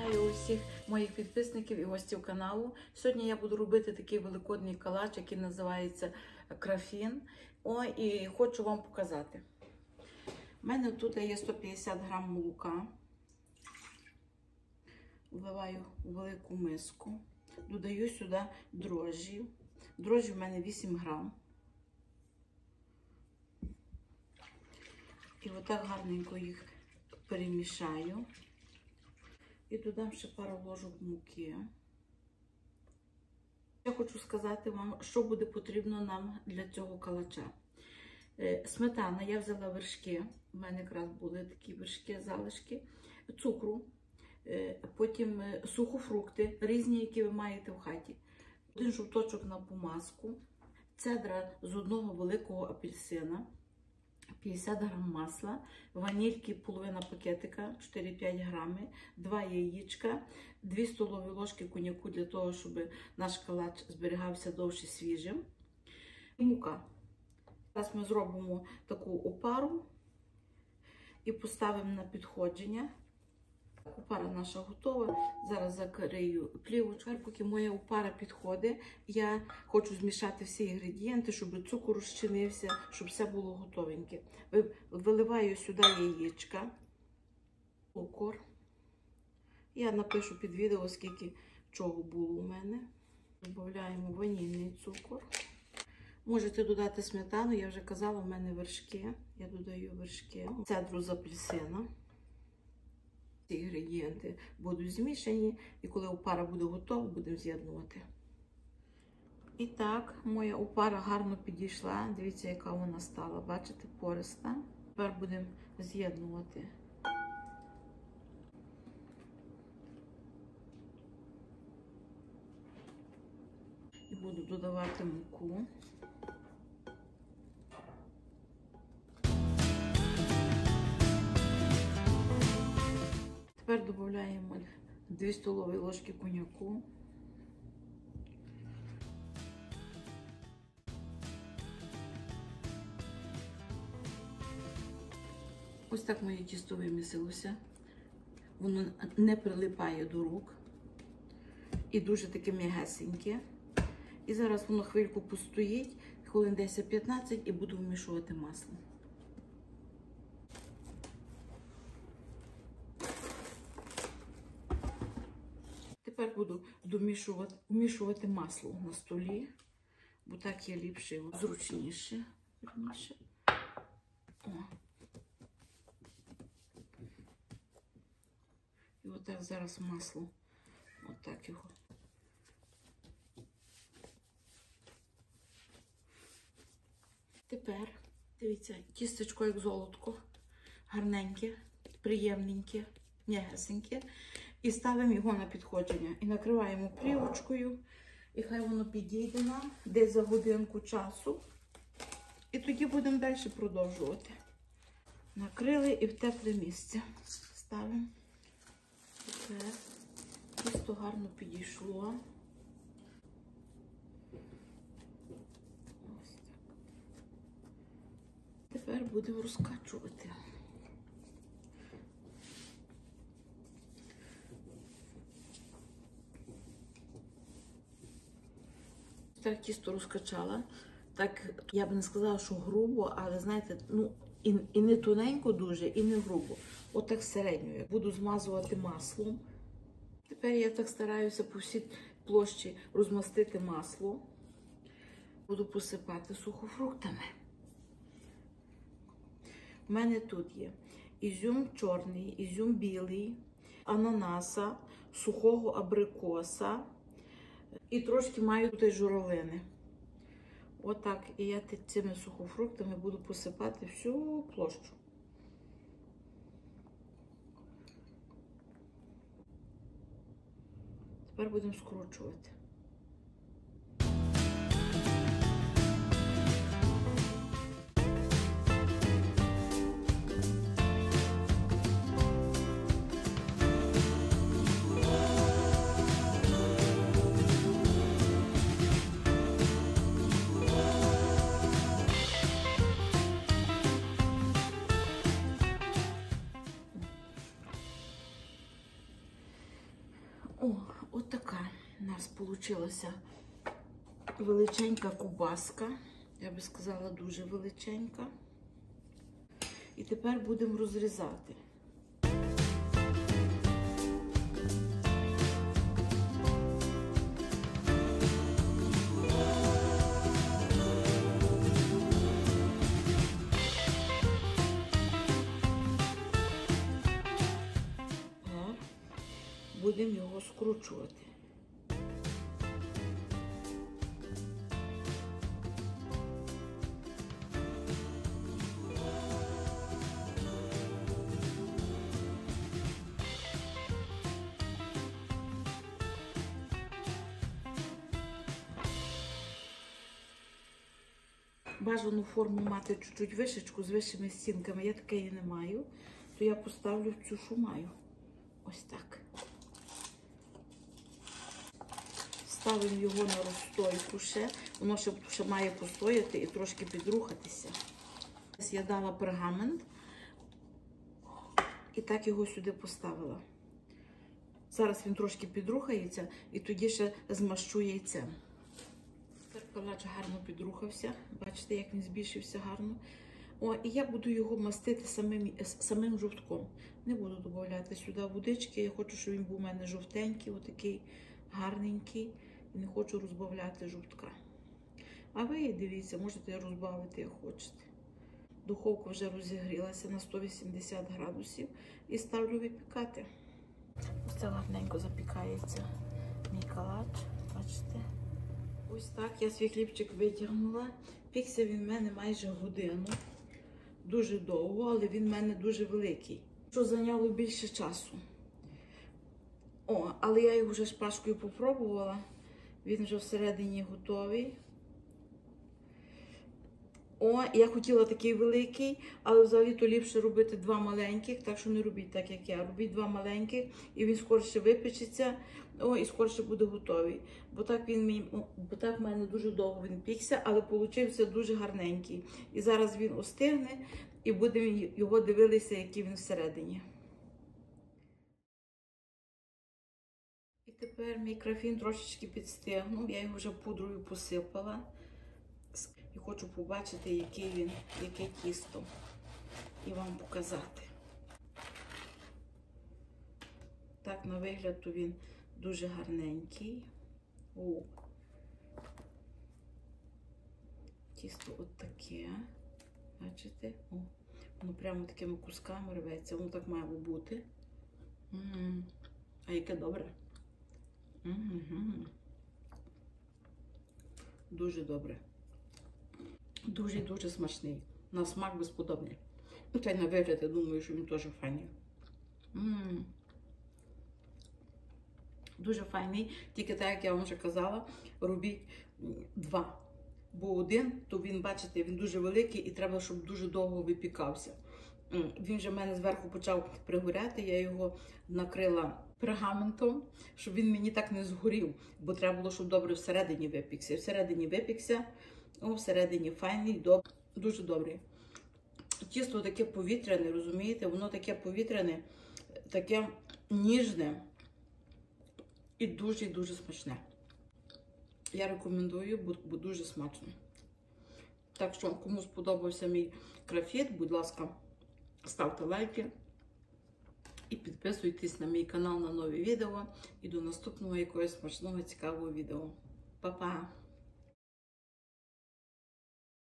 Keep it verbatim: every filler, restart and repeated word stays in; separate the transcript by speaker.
Speaker 1: Вітаю усіх моїх підписників і гостів каналу. Сьогодні я буду робити такий великодний калач, який називається крафін. О, і хочу вам показати. У мене тут є сто п'ятдесят грам молока. Вливаю у велику миску. Додаю сюди дрожжі. Дрожжі в мене вісім грам. І отак гарненько їх перемішаю. І додам ще пару ложок муки. Я хочу сказати вам, що буде потрібно нам для цього калача. Сметана, я взяла вершки, у мене якраз були такі вершки, залишки, цукру, потім сухофрукти, різні, які ви маєте в хаті. Один жовточок на помазку, цедра з одного великого апельсина, п'ятдесят грам масла, ванільки половина пакетика, чотири-п'ять грами, два яєчка, дві столові ложки коньяку для того, щоб наш калач зберігався довше свіжим. І мука. Зараз ми зробимо таку опару і поставимо на підходження. Опара наша готова. Зараз закрию плівочку. Поки моя опара підходить, я хочу змішати всі інгредієнти, щоб цукор розчинився, щоб все було готовеньке. Виливаю сюди яєчка, цукор. Я напишу під відео, скільки чого було у мене. Додаємо ванільний цукор. Можете додати сметану, я вже казала, у мене вершки. Я додаю вершки. Цедру з апельсина. Ці інгредієнти будуть змішані, і коли опара буде готова, будемо з'єднувати. І так, моя опара гарно підійшла. Дивіться, яка вона стала. Бачите, пориста. Тепер будемо з'єднувати. І буду додавати муку. Тепер додаємо дві столові ложки коньяку. Ось так моє тісто вимісилося. Воно не прилипає до рук. І дуже таке м'ягесеньке. І зараз воно хвильку постоїть, хвилин десять-п'ятнадцять, і буду вмішувати масло. Тепер буду домішувати, вмішувати масло на столі, бо так є ліпше, зручніше. О. І отак зараз масло, отак його. Тепер, дивіться, тістечко як золотко, гарненьке, приємненьке, м'ягесеньке. І ставимо його на підходження. І накриваємо плівочкою. І хай воно підійде нам десь за годинку часу. І тоді будемо далі продовжувати. Накрили і в тепле місце ставимо. Тепер тісто гарно підійшло. Ось так. Тепер будемо розкачувати. Так тісто розкачала. Так, я б не сказала, що грубо, але, знаєте, ну, і, і не тоненько дуже, і не грубо. Отак середньо. Буду змазувати маслом. Тепер я так стараюся по всій площі розмастити масло. Буду посипати сухофруктами. У мене тут є ізюм чорний, ізюм білий, ананаса, сухого абрикоса. І трошки маю тут журавлини. Отак. І я цими сухофруктами буду посипати всю площу. Тепер будемо скручувати. У нас вийшла величенька ковбаска. Я би сказала, дуже величенька. І тепер будемо розрізати. Будемо його скручувати. Бажану форму мати чуть-чуть вишечку з вищими стінками. Я такої не маю, то я поставлю в цю, що маю. Ось так. Ставимо його на розстойку ще. Воно ще, ще має постояти і трошки підрухатися. Я дала пергамент і так його сюди поставила. Зараз він трошки підрухається і тоді ще змащу яйцем. Тепер калач гарно підрухався. Бачите, як він збільшився гарно. О, і я буду його мастити самим, самим жовтком. Не буду додавати сюди водички. Я хочу, щоб він був у мене жовтенький, отакий гарненький. І не хочу розбавляти жовтка. А ви, дивіться, можете розбавити, як хочете. Духовка вже розігрілася на сто вісімдесят градусів і ставлю випікати. Ось це гарненько запікається мій калач, бачите? Ось так я свій хлібчик витягнула. Пікся він в мене майже годину. Дуже довго, але він в мене дуже великий. Що зайняло більше часу. О, але я його вже шпажкою попробувала. Він вже всередині готовий. О, я хотіла такий великий, але взагалі-то ліпше робити два маленьких, так що не робіть так, як я. Робіть два маленьких, і він скорше випечеться, о, і скорше буде готовий. Бо так він, бо так в мене дуже довго він пікся, але получився дуже гарненький. І зараз він остигне, і будемо його дивитися, який він всередині. І тепер мій крафін трошечки підстигнув, я його вже пудрою посипала. І хочу побачити, який він, яке тісто, і вам показати. Так, на вигляд, то він дуже гарненький. О. Тісто от таке, бачите? О. Воно прямо такими кусками рветься, воно так має бути. М-м-м. А яке добре. М-м-м. Дуже добре. Дуже-дуже смачний. На смак безподобний. Ну, та й на вигляд, я думаю, що він теж файний. М-м-м. Дуже файний. Тільки так, як я вам вже казала, робіть два. Бо один, то він, бачите, він дуже великий і треба, щоб дуже довго випікався. Він вже в мене зверху почав пригоряти, я його накрила пергаментом, щоб він мені так не згорів, бо треба було, щоб добре всередині випікся. Всередині випікся, о, всередині файний, добре, дуже добрий. Тісто таке повітряне, розумієте, воно таке повітряне, таке ніжне і дуже-дуже смачне. Я рекомендую, бо, бо дуже смачно. Так що, кому сподобався мій крафіт, будь ласка, ставте лайки і підписуйтесь на мій канал на нові відео. І до наступного якогось смачного, цікавого відео. Па-па!